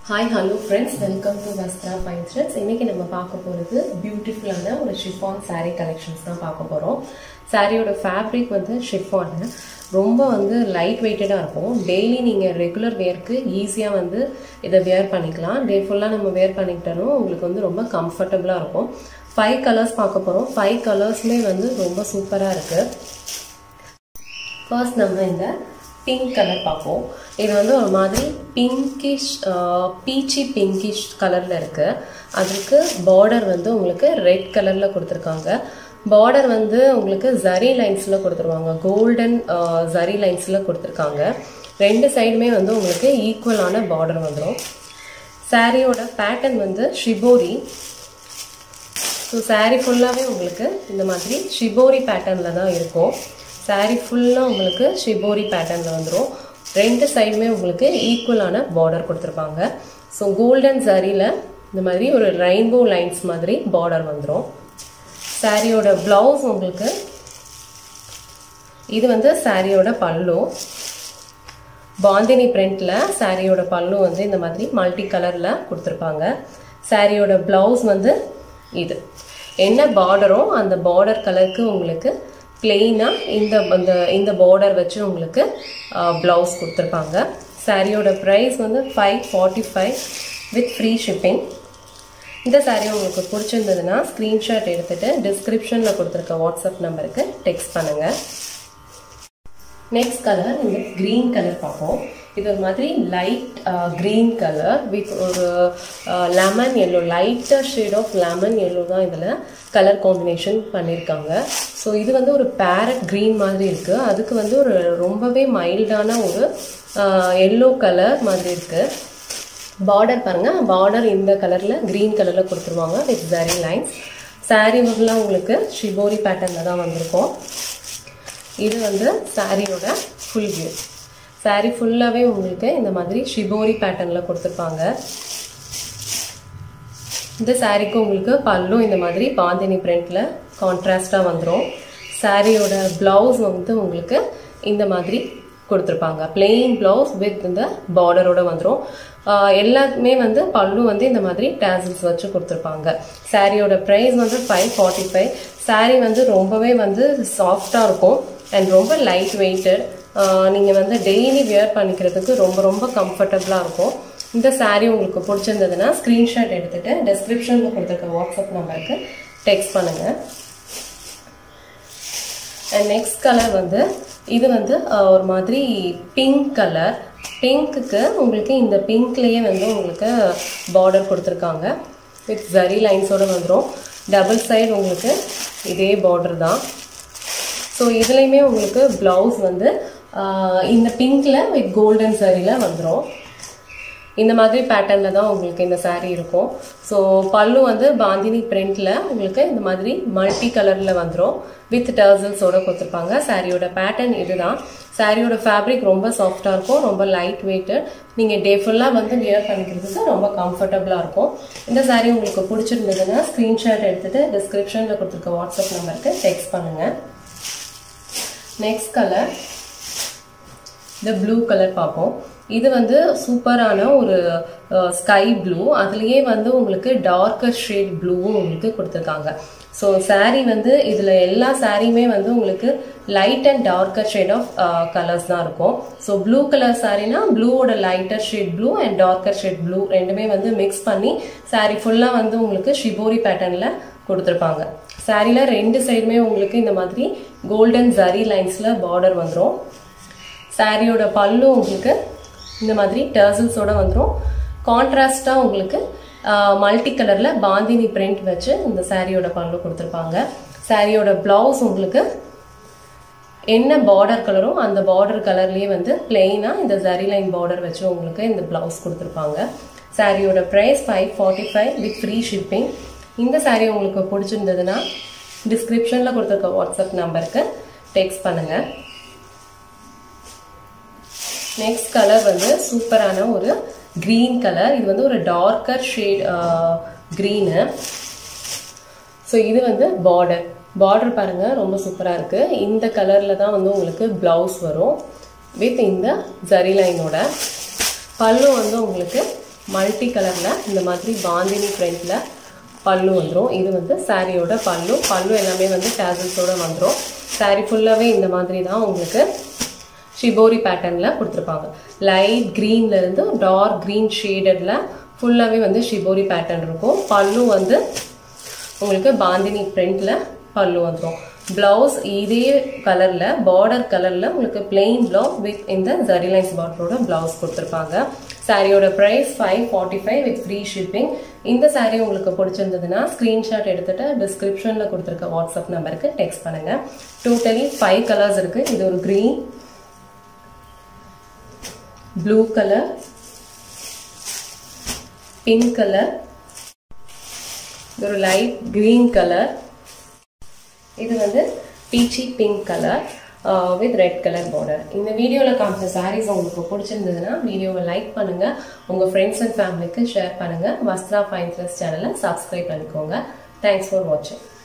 Hi, hello friends, welcome to Vastra Fine Threads. இன்னைக்கு நம்ம பார்க்க போறது பியூட்டிஃபுல்லான ஒரு chiffon saree collections தான் பார்க்க போறோம். சாரியோட ஃபேப்ரிக் வந்து chiffon ரொம்ப வந்து லைட் வெயிட்டடா இருக்கும். டெய்லி நீங்க ரெகுலர் வேர்க்கு ஈஸியா வந்து இத வேர் பண்ணிக்கலாம். டே ஃபுல்லா நம்ம வேர் பண்ணிட்டோம் உங்களுக்கு வந்து ரொம்ப கம்ஃபர்ட்டபிளா இருக்கும். 5 கலர்ஸ் பார்க்க போறோம். 5 கலர்ஸ்மே வந்து ரொம்ப சூப்பரா இருக்கு. ஃபர்ஸ்ட் நம்ம இந்த பிங்க் கலர் பார்ப்போம். இது வந்து ஒரு மாதிரி பிங்கிஷ் பீச்சி பிங்கிஷ் கலர்ல இருக்கு. அதுக்கு பார்டர் வந்து உங்களுக்கு ரெட் கலர்ல கொடுத்துருக்காங்க. பார்டர் வந்து உங்களுக்கு ஜரி லைன்ஸ்ல கொடுத்துருவாங்க. கோல்டன் ஜரி லைன்ஸ்ல கொடுத்துருக்காங்க. ரெண்டு சைடுமே வந்து உங்களுக்கு ஈக்குவலான பார்டர் வந்துடும். சாரியோட பேட்டர்ன் வந்து ஷிபோரி. ஸோ சாரி ஃபுல்லாகவே உங்களுக்கு இந்த மாதிரி ஷிபோரி பேட்டர்னில் தான் இருக்கும். சாரி ஃபுல்லாக உங்களுக்கு ஷிபோரி பேட்டர்னில் வந்துடும். ரெண்டு சைடுமே உங்களுக்கு ஈக்குவலான பார்டர் கொடுத்துருப்பாங்க. ஸோ கோல்டன் சாரியில் இந்த மாதிரி ஒரு ரெயின்போ லைன்ஸ் மாதிரி பார்டர் வந்துடும். சாரியோட பிளவுஸ் உங்களுக்கு இது வந்து சாரியோட பல்லு. பாந்தினி பிரிண்ட்ல சாரியோட பல்லு வந்து இந்த மாதிரி மல்டி கலர்ல கொடுத்துருப்பாங்க. சாரியோட பிளவுஸ் வந்து இது என்ன பார்டரோ அந்த பார்டர் கலருக்கு உங்களுக்கு பிளெயினா இந்த பார்டர் வச்சு உங்களுக்கு பிளவுஸ் கொடுத்துருப்பாங்க. சாரியோட ப்ரைஸ் வந்து 545 வித் ஃப்ரீ ஷிப்பிங். இந்த சாரீ உங்களுக்கு பிடிச்சிருந்ததுன்னா ஸ்க்ரீன்ஷாட் எடுத்துட்டு டிஸ்கிரிப்ஷனில் கொடுத்துருக்க வாட்ஸ்அப் நம்பருக்கு டெக்ஸ்ட் பண்ணுங்க. நெக்ஸ்ட் கலர் இந்த கிரீன் கலர் பார்ப்போம். இது ஒரு மாதிரி லைட் கிரீன் கலர் வித் ஒரு lemon yellow, lighter shade of lemon yellow தான் இதில் கலர் காம்பினேஷன் பண்ணியிருக்காங்க. ஸோ இது வந்து ஒரு பேரட் கிரீன் மாதிரி இருக்கு. அதுக்கு வந்து ஒரு ரொம்பவே மைல்டான ஒரு எல்லோ கலர் மாதிரி இருக்கு. பார்டர் பாருங்க, பார்டர் இந்த கலர்ல கிரீன் கலர்ல கொடுத்துருவாங்க வித் ஜரி லைன்ஸ். சாரி ஃபுல்லாக உங்களுக்கு ஷிபோரி பேட்டர்ல தான் வந்திருக்கும். இது வந்து சாரியோட ஃபுல் வியூ. சாரி ஃபுல்லாகவே உங்களுக்கு இந்த மாதிரி ஷிபோரி பேட்டர்னில் கொடுத்துருப்பாங்க. இந்த சாரிக்கு உங்களுக்கு பல்லும் இந்த மாதிரி பாந்தினி பிரிண்ட்ல கான்ட்ராஸ்டாக வந்துடும். சாரியோட பிளவுஸ் வந்து உங்களுக்கு இந்த மாதிரி கொடுத்துருப்பாங்க. பிளெயின் பிளவுஸ் வித் இந்த பார்டரோட வந்துடும். எல்லாத்துக்குமே வந்து பல்லு வந்து இந்த மாதிரி டேசல்ஸ் வச்சு கொடுத்துருப்பாங்க. சாரியோட ப்ரைஸ் வந்து 545. சாரி வந்து ரொம்பவே வந்து சாஃப்டாக இருக்கும் அண்ட் ரொம்ப லைட் வெயிட்டட். நீங்கள் வந்து டெய்லி வியர் பண்ணிக்கிறதுக்கு ரொம்ப ரொம்ப கம்ஃபர்டபுளாக இருக்கும். இந்த சாரீ உங்களுக்கு பிடிச்சிருந்ததுன்னா ஸ்க்ரீன்ஷாட் எடுத்துட்டு டிஸ்கிரிப்ஷனில் கொடுத்துருக்க வாட்ஸ்அப் நம்பருக்கு டெக்ஸ்ட் பண்ணுங்க. அண்ட் நெக்ஸ்ட் கலர் வந்து இது வந்து ஒரு மாதிரி பிங்க் கலர். பிங்க்குக்கு உங்களுக்கு இந்த பிங்க்லேயே வந்து உங்களுக்கு பார்டர் கொடுத்துருக்காங்க வித் ஜரி லைன்ஸோடு வந்துடும். டபுள் சைடு உங்களுக்கு இதே பார்டர் தான். ஸோ இதுலேயுமே உங்களுக்கு பிளவுஸ் வந்து இந்த பிங்க்கில் வித் கோல்டன் சாரியில் வந்துடும். இந்த மாதிரி பேட்டர்னில் தான் உங்களுக்கு இந்த சாரீ இருக்கும். ஸோ பல்லு வந்து பாந்தினி பிரிண்ட்ல உங்களுக்கு இந்த மாதிரி மல்டி கலரில் வந்துடும் வித் டர்சல்ஸோட கொடுத்துருப்பாங்க. சாரியோட பேட்டர்ன் இதுதான். சாரியோட ஃபேப்ரிக் ரொம்ப சாஃப்டாக இருக்கும், ரொம்ப லைட் வெயிட்டட். நீங்கள் டே ஃபுல்லாக வந்து வியர் பண்ணிக்கிறதுக்கு ரொம்ப கம்ஃபர்டபுளாக இருக்கும். இந்த சாரீ உங்களுக்கு பிடிச்சிருந்ததுன்னா ஸ்க்ரீன்ஷாட் எடுத்துட்டு டிஸ்கிரிப்ஷனில் கொடுத்துருக்க வாட்ஸ்அப் நம்பருக்கு டெக்ஸ்ட் பண்ணுங்கள். நெக்ஸ்ட் கலர் இந்த ப்ளூ கலர் பார்ப்போம். இது வந்து சூப்பரான ஒரு ஸ்கை ப்ளூ. அதுலேயே வந்து உங்களுக்கு டார்க்கர் ஷேட் ப்ளூவும் உங்களுக்கு கொடுத்துருக்காங்க. ஸோ சாரீ வந்து இதில் எல்லா சாரியுமே வந்து உங்களுக்கு light and darker shade of colours தான் இருக்கும். ஸோ ப்ளூ கலர் சாரீனா ப்ளூவோட lighter shade blue and darker shade blue ரெண்டுமே வந்து மிக்ஸ் பண்ணி சாரீ ஃபுல்லாக வந்து உங்களுக்கு ஷிபோரி பேட்டர்னில் கொடுத்துருப்பாங்க. சாரியில் ரெண்டு சைடுமே உங்களுக்கு இந்த மாதிரி கோல்டன் ஜரி லைன்ஸில் பார்டர் வந்துடும். சாரியோட பல்லு உங்களுக்கு இந்த மாதிரி டர்சல்ஸோட வந்துடும். கான்ட்ராஸ்டாக உங்களுக்கு மல்டி கலரில் பாந்தினி பிரிண்ட் வச்சு இந்த சாரியோட பல்லு கொடுத்துருப்பாங்க. சாரியோட பிளவுஸ் உங்களுக்கு என்ன பார்டர் கலரோ அந்த பார்டர் கலர்லேயே வந்து பிளெயினாக இந்த ஜரி லைன் பார்டர் வச்சு உங்களுக்கு இந்த பிளவுஸ் கொடுத்துருப்பாங்க. சாரியோட ப்ரைஸ் 545 வித் ஃப்ரீ ஷிப்பிங். இந்த சாரீ உங்களுக்கு பிடிச்சிருந்ததுன்னா டிஸ்கிரிப்ஷனில் கொடுத்துருக்க வாட்ஸ்அப் நம்பருக்கு டெக்ஸ்ட் பண்ணுங்கள். நெக்ஸ்ட் கலர் வந்து சூப்பரான ஒரு கிரீன் கலர். இது வந்து ஒரு டார்க்கர் ஷேட் கிரீனு. ஸோ இது வந்து பார்டர் பாருங்க ரொம்ப சூப்பராக இருக்கு. இந்த கலரில் தான் வந்து உங்களுக்கு பிளவுஸ் வரும் வித் இந்த ஜரி லைனோட. பல்லு வந்து உங்களுக்கு மல்டி கலரில் இந்த மாதிரி பாந்தினி பிரிண்டில் பல்லு வந்துடும். இது வந்து சாரியோட பல்லு எல்லாமே வந்து டேசல்ஸோடு வந்துடும். சாரி ஃபுல்லாகவே இந்த மாதிரி தான் உங்களுக்கு ஷிபோரி பேட்டர்னில் கொடுத்துருப்பாங்க. லைட் க்ரீன்லேருந்து டார்க் க்ரீன் ஷேடடில் ஃபுல்லாகவே வந்து ஷிபோரி பேட்டர்ன் இருக்கும். பல்லு வந்து உங்களுக்கு பாந்தினி பிரிண்டில் பல்லு வந்துடும். ப்ளவுஸ் இதே கலரில் பார்டர் கலரில் உங்களுக்கு பிளெயின் ப்ளவுஸ் வித் இந்த ஜரி லைன்ஸ் பார்டரோட ப்ளவுஸ் கொடுத்துருப்பாங்க. சாரியோட ப்ரைஸ் 545 வித் ஃப்ரீ ஷிப்பிங். இந்த சாரீ உங்களுக்கு பிடிச்சிருந்ததுன்னா ஸ்க்ரீன்ஷாட் எடுத்துகிட்டு டிஸ்கிரிப்ஷனில் கொடுத்துருக்க வாட்ஸ்அப் நம்பருக்கு டெக்ஸ்ட் பண்ணுங்கள். டோட்டலி 5 கலர்ஸ் இருக்குது. இது ஒரு green, blue colour, pink colour, இது ஒரு லைட் க்ரீன் கலர், இது வந்து peachy pink colour with red colour border. இந்த வீடியோவில் காமிச்ச சாரீஸ் உங்களுக்கு பிடிச்சிருந்ததுன்னா வீடியோவை லைக் பண்ணுங்கள், உங்கள் ஃப்ரெண்ட்ஸ் அண்ட் ஃபேமிலிக்கு ஷேர் பண்ணுங்கள். வஸ்த்ரா ஃபைன் ட்ரெஸ் சேனலை சப்ஸ்கிரைப் பண்ணிக்கோங்க. தேங்க்ஸ் ஃபார் வாட்சிங்.